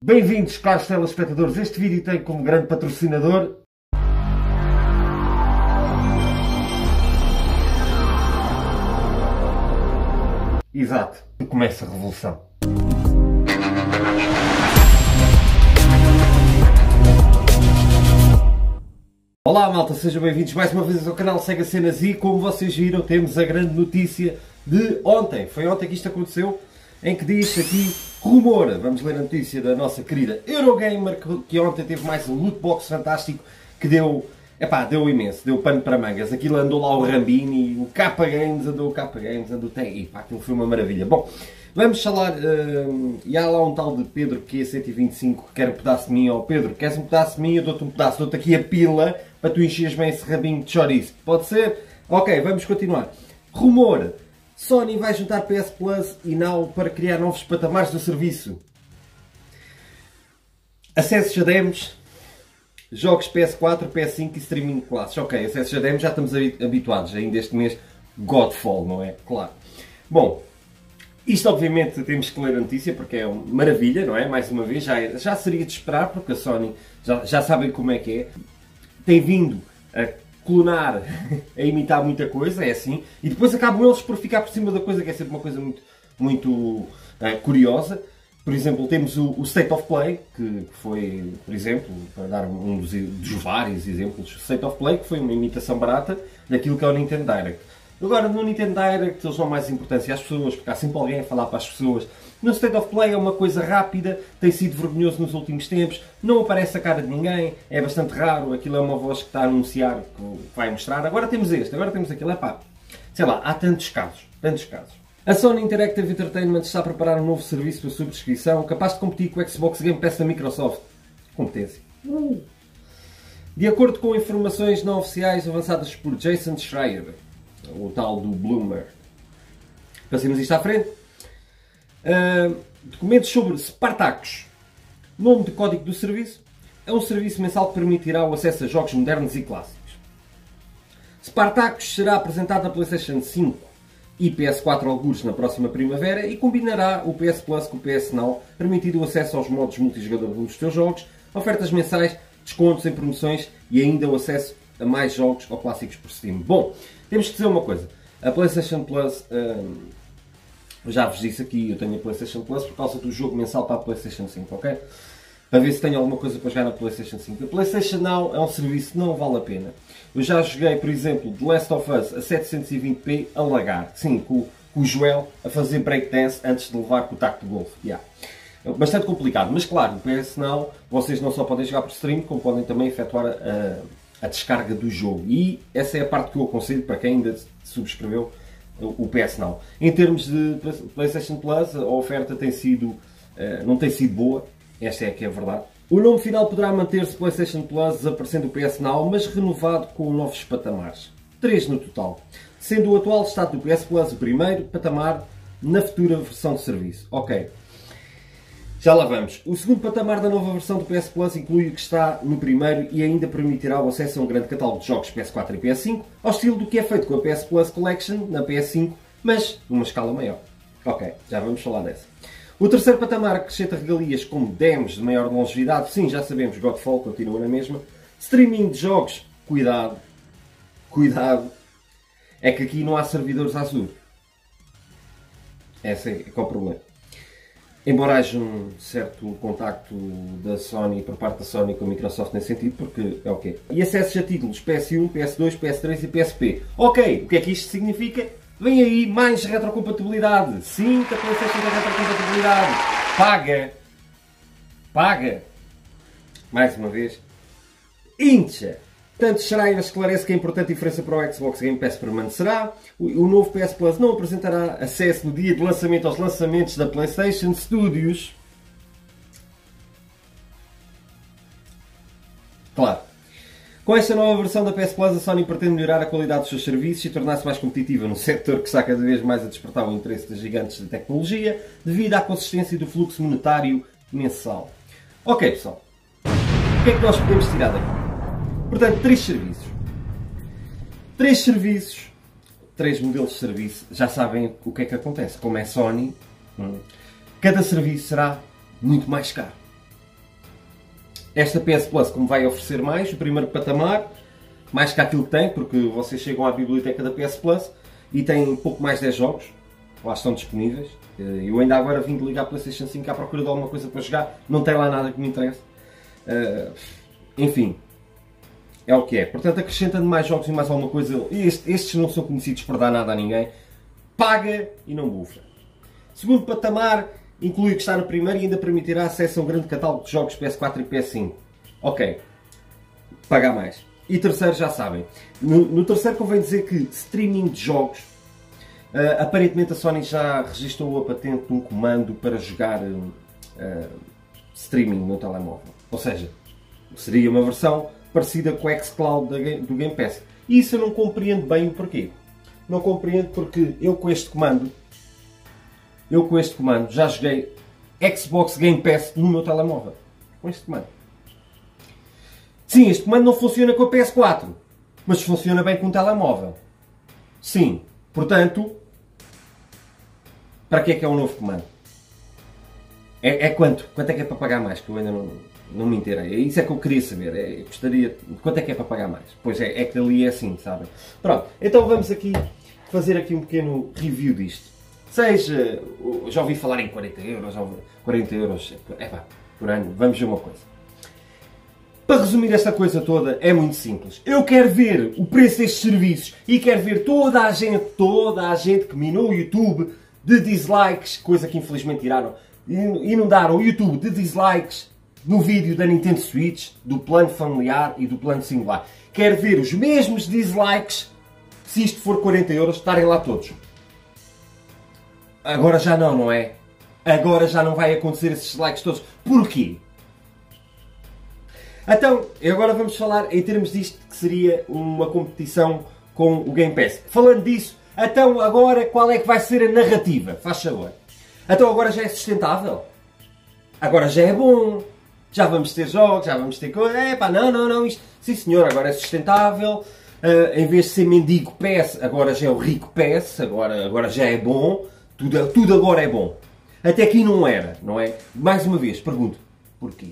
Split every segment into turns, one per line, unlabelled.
Bem-vindos, caros telespectadores. Este vídeo tem como grande patrocinador... Exato, começa a revolução. Olá malta, sejam bem-vindos mais uma vez ao canal Sega Cenas e como vocês viram temos a grande notícia de ontem. Foi ontem que isto aconteceu, em que diz aqui rumor. Vamos ler a notícia da nossa querida Eurogamer, que ontem teve mais um lootbox fantástico que deu imenso, deu pano para mangas. Aquilo andou lá o Rambini, o K Games, andou o K Games, andou o TI, pá, aquilo foi uma maravilha. Bom, vamos falar, e há lá um tal de Pedro Q125 que quer um pedaço de mim. Ó Pedro, queres um pedaço de mim? Eu dou-te um pedaço, dou-te aqui a pila para tu encheres bem esse rabinho de chouriço. Pode ser? Ok, vamos continuar. Rumor. Sony vai juntar PS Plus e Now para criar novos patamares do serviço. Acessos a demos, jogos PS4, PS5 e streaming de classes. Ok, acessos a demos já estamos habituados. Ainda este mês, Godfall, não é? Claro. Bom, isto obviamente temos que ler a notícia porque é uma maravilha, não é? Mais uma vez, já seria de esperar porque a Sony já sabem como é que é. Tem vindo a clonar, a imitar muita coisa, é assim, e depois acabam eles por ficar por cima da coisa, que é sempre uma coisa muito curiosa. Por exemplo, temos o State of Play, que foi, por exemplo, para dar um dos vários exemplos, o State of Play, que foi uma imitação barata daquilo que é o Nintendo Direct. Agora, no Nintendo Direct, eles dão mais importância às pessoas, porque há sempre alguém a falar para as pessoas. No State of Play é uma coisa rápida, tem sido vergonhoso nos últimos tempos, não aparece a cara de ninguém, é bastante raro, aquilo é uma voz que está a anunciar, que vai mostrar. Agora temos este, agora temos aquilo, sei lá, há tantos casos. A Sony Interactive Entertainment está a preparar um novo serviço para subscrição, capaz de competir com o Xbox Game Pass da Microsoft. Competência. De acordo com informações não oficiais avançadas por Jason Schreier, o tal do Bloomberg. Passemos isto à frente. Documentos sobre Spartacus. Nome de código do serviço. É um serviço mensal que permitirá o acesso a jogos modernos e clássicos. Spartacus será apresentado na PlayStation 5 e PS4 algures na próxima primavera e combinará o PS Plus com o PS Now, permitindo o acesso aos modos multijogador dos teus jogos, ofertas mensais, descontos em promoções e ainda o acesso a mais jogos ou clássicos por Steam. Bom, temos que dizer uma coisa. A PlayStation Plus, já vos disse aqui, eu tenho a PlayStation Plus por causa do jogo mensal para a PlayStation 5, ok? Para ver se tenho alguma coisa para jogar na PlayStation 5. A PlayStation Now é um serviço que não vale a pena. Eu já joguei, por exemplo, The Last of Us a 720p a lagar. Sim, com o Joel a fazer breakdance antes de levar com o taco de golfe. Yeah. Bastante complicado, mas claro, o PS Now, vocês não só podem jogar por stream, como podem também efetuar a descarga do jogo. E essa é a parte que eu aconselho para quem ainda subscreveu o PS Now. Em termos de PlayStation Plus, a oferta não tem sido boa. Esta é que é a verdade. O nome final poderá manter-se PlayStation Plus, desaparecendo o PS Now, mas renovado com novos patamares. 3 no total. Sendo o atual estado do PS Plus o primeiro patamar na futura versão de serviço. Ok. Já lá vamos. O segundo patamar da nova versão do PS Plus inclui o que está no primeiro e ainda permitirá o acesso a um grande catálogo de jogos PS4 e PS5, ao estilo do que é feito com a PS Plus Collection na PS5, mas numa escala maior. Ok, já vamos falar dessa. O terceiro patamar acrescenta regalias como demos de maior longevidade. Sim, já sabemos, Godfall continua na mesma. Streaming de jogos. Cuidado. É que aqui não há servidores Azure. Esse é que é o problema. Embora haja um certo contacto da Sony, por parte da Sony com a Microsoft nesse sentido, porque é o quê? E acessos a títulos PS1, PS2, PS3 e PSP. Ok, o que é que isto significa? Vem aí mais retrocompatibilidade. Sim, que a PlayStation tem retrocompatibilidade. Paga. Mais uma vez. Incha. Tanto Schreier esclarece que a importante diferença para o Xbox Game Pass permanecerá. O novo PS Plus não apresentará acesso no dia de lançamento aos lançamentos da PlayStation Studios. Claro. Com esta nova versão da PS Plus, a Sony pretende melhorar a qualidade dos seus serviços e tornar-se mais competitiva num setor que está cada vez mais a despertar o interesse das gigantes da tecnologia devido à consistência do fluxo monetário mensal. Ok, pessoal. O que é que nós podemos tirar daqui? Portanto, 3 serviços. 3 modelos de serviço. Já sabem o que é que acontece. Como é Sony, cada serviço será muito mais caro. esta PS Plus, como vai oferecer mais, o primeiro patamar, mais que aquilo que tem, porque vocês chegam à biblioteca da PS Plus e têm pouco mais 10 jogos, lá estão disponíveis. Eu ainda agora vim de ligar a PlayStation 5 à procura de alguma coisa para jogar, não tem lá nada que me interesse. Enfim, é o que é. Portanto, acrescentando mais jogos e mais alguma coisa, estes não são conhecidos por dar nada a ninguém. Paga e não bufa. Segundo patamar, inclui o que está no primeiro e ainda permitirá acesso a um grande catálogo de jogos PS4 e PS5. Ok, pagar mais. E terceiro, já sabem. No terceiro convém dizer que streaming de jogos, aparentemente a Sony já registrou a patente de um comando para jogar streaming no telemóvel. Ou seja, seria uma versão parecida com o xCloud do Game Pass. E isso eu não compreendo bem o porquê. Não compreendo porque eu com este comando já joguei Xbox Game Pass no meu telemóvel. Com este comando. Sim, este comando não funciona com a PS4, mas funciona bem com o telemóvel. Sim, portanto, para que é um novo comando? É quanto? Quanto é que é para pagar mais? Que eu ainda não me inteirei. É isso é que eu queria saber. Gostaria. Quanto é que é para pagar mais? Pois é que ali é assim, sabem? Pronto, então vamos aqui fazer aqui um pequeno review disto. Seja, já ouvi falar em 40 euros, 40 euros por ano, vamos ver uma coisa. Para resumir esta coisa toda, é muito simples. Eu quero ver o preço destes serviços e quero ver toda a gente que minou o YouTube de dislikes, coisa que infelizmente inundaram o YouTube de dislikes no vídeo da Nintendo Switch, do plano familiar e do plano singular. Quero ver os mesmos dislikes, se isto for 40 euros, estarem lá todos. Agora já não é? Agora já não vai acontecer esses dislikes todos. Porquê? Então, agora vamos falar em termos disto que seria uma competição com o Game Pass. Falando disso, então agora qual é que vai ser a narrativa? Faz favor. Então agora já é sustentável? Agora já é bom? Já vamos ter jogos, já vamos ter coisas? Não, isto... Sim senhor, agora é sustentável. Em vez de ser mendigo PES, agora já é o rico PES, agora já é bom. Tudo agora é bom. Até aqui não era, não é? Mais uma vez, pergunto, porquê?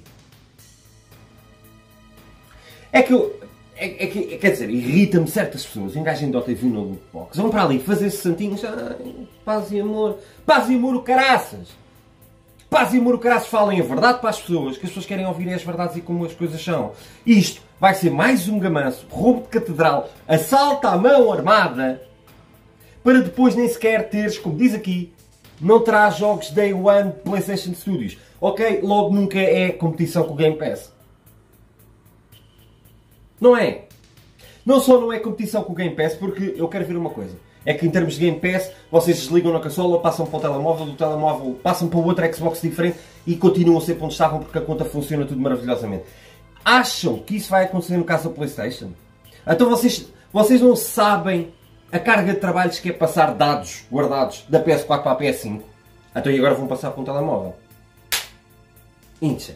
Quer dizer, irrita-me certas pessoas, um gajo em Dota viu no Lootbox, vão para ali fazer-se santinhos, paz e amor, o caraças! Paz e amor, o caraças, falem a verdade para as pessoas, que as pessoas querem ouvir as verdades e como as coisas são. Isto vai ser mais um gamanço, roubo de catedral, assalto à mão armada, para depois nem sequer teres, como diz aqui, não terá jogos Day One PlayStation Studios. Ok, logo nunca é competição com o Game Pass. Não é. Não só não é competição com o Game Pass, porque eu quero ver uma coisa. É que em termos de Game Pass, vocês desligam na consola, passam para o telemóvel, do telemóvel passam para outro Xbox diferente e continuam a ser onde estavam porque a conta funciona tudo maravilhosamente. Acham que isso vai acontecer no caso da PlayStation? Então vocês não sabem a carga de trabalhos que é passar dados guardados da PS4 para a PS5? Então e agora vão passar para um telemóvel? Incha.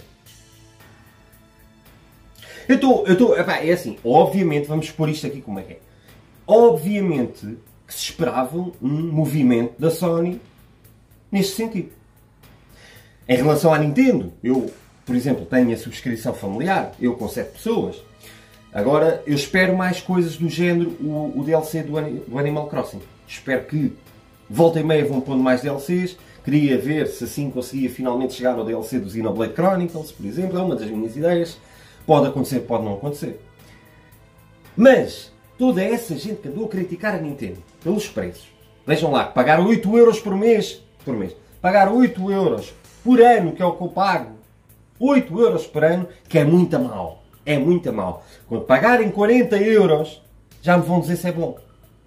É assim, obviamente, vamos pôr isto aqui como é que é. Obviamente que se esperava um movimento da Sony neste sentido. Em relação à Nintendo, eu, por exemplo, tenho a subscrição familiar, eu com 7 pessoas. Agora, eu espero mais coisas do género, o DLC do Animal Crossing. Espero que, volta e meia, vão pondo mais DLCs. Queria ver se assim conseguia finalmente chegar ao DLC do Xenoblade Chronicles, por exemplo. É uma das minhas ideias. Pode acontecer, pode não acontecer. Mas, toda essa gente que andou a criticar a Nintendo pelos preços. Vejam lá, pagar 8 euros por mês. Pagar 8 euros por ano, que é o que eu pago. 8 euros por ano, que é muito mal. É muito mal. Quando pagarem 40 euros, já me vão dizer se é bom.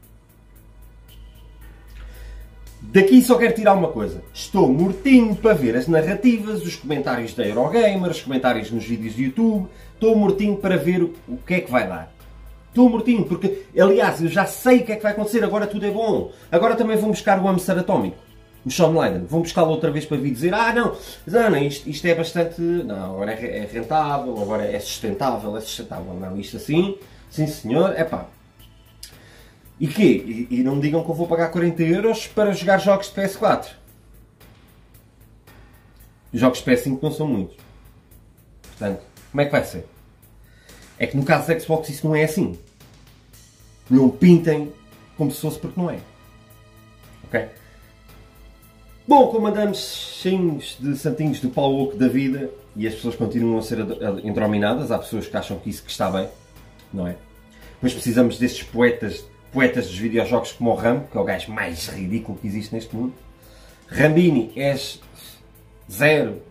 Daqui só quero tirar uma coisa. Estou mortinho para ver as narrativas, os comentários da Eurogamer, os comentários nos vídeos do YouTube. Estou mortinho para ver o que é que vai dar. Estou mortinho, porque, aliás, eu já sei o que é que vai acontecer. Agora tudo é bom. Agora também vão buscar o Hamster Atómico. O Shawn Layden. Vão buscá-lo outra vez para vir dizer não, isto é bastante... Não, agora é rentável, agora é sustentável. Não, isto assim, sim senhor, E quê? E não me digam que eu vou pagar 40 euros para jogar jogos de PS4. Os jogos de PS5 não são muitos. Portanto, Como é que vai ser? É que no caso da Xbox isso não é assim. Não pintem como se fosse, porque não é. Ok? Bom, como andamos cheios de santinhos do pau oco da vida e as pessoas continuam a ser endrominadas, há pessoas que acham que isso que está bem, não é? Mas precisamos destes poetas dos videojogos como o Rambo, que é o gajo mais ridículo que existe neste mundo. Rambini, és zero,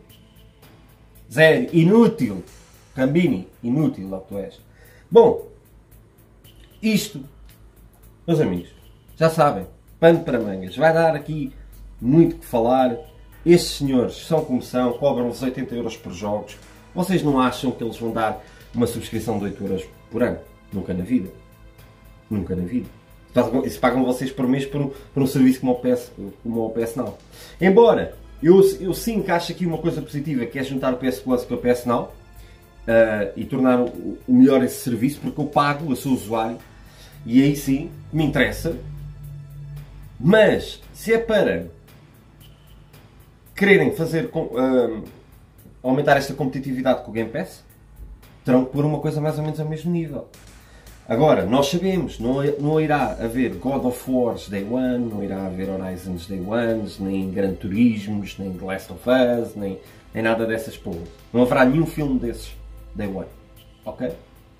inútil. Rambini, inútil, é o que tu és. Bom, isto, meus amigos, já sabem, pano para mangas, vai dar aqui muito que falar. Estes senhores são como são, cobram-vos 80 euros por jogos. Vocês não acham que eles vão dar uma subscrição de 8 euros por ano? Nunca na vida. Nunca na vida. Isso pagam vocês por mês por um serviço como o PS Now. Embora eu sim que acho aqui uma coisa positiva, que é juntar o PS Plus com o PS Now e tornar o melhor esse serviço, porque eu pago, eu sou usuário, e aí sim me interessa. Mas se é para quererem fazer aumentar esta competitividade com o Game Pass, terão que pôr uma coisa mais ou menos ao mesmo nível. Agora, nós sabemos, não irá haver God of Wars Day One, não irá haver Horizons Day Ones, nem Gran Turismos, nem The Last of Us, nem nada dessas porras. Não haverá nenhum filme desses Day One. Ok?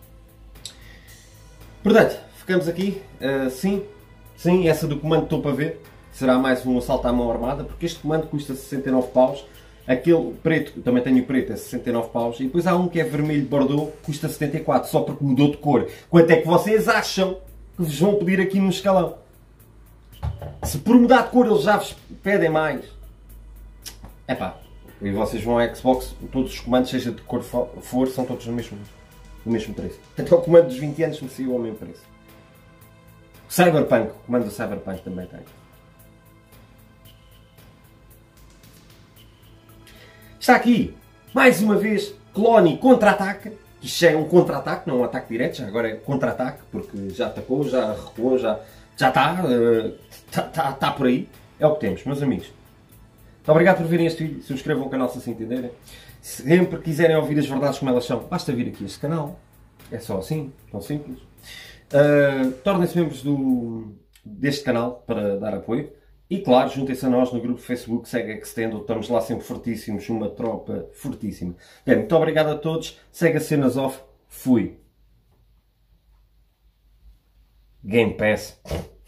Portanto, ficamos aqui. Sim, essa do comando estou para ver. Será mais um assalto à mão armada, porque este comando custa 69 paus. Aquele preto, também tenho o preto, é 69 paus. E depois há um que é vermelho Bordeaux, custa 74, só porque mudou de cor. Quanto é que vocês acham que vos vão pedir aqui no escalão? Se por mudar de cor eles já vos pedem mais. Epá, e vocês vão ao Xbox, todos os comandos, seja de cor for, são todos do mesmo preço. Até o comando dos 20 anos me saiu ao mesmo preço. Cyberpunk, o comando do Cyberpunk também tem. Está aqui, mais uma vez, Clone contra-ataca. Isto já é um contra-ataque, não é um ataque direto, já agora é contra-ataque, porque já atacou, já recuou, já está por aí. É o que temos, meus amigos. Muito obrigado por verem este vídeo, subscrevam o canal se assim entenderem. Se sempre quiserem ouvir as verdades como elas são, basta vir aqui a este canal. É só assim, tão simples. Tornem-se membros deste canal para dar apoio. E claro, juntem-se a nós no grupo Facebook Sega Extendo, estamos lá sempre fortíssimos, uma tropa fortíssima. Bem, muito obrigado a todos, Sega Cenas Off, fui. Game Pass.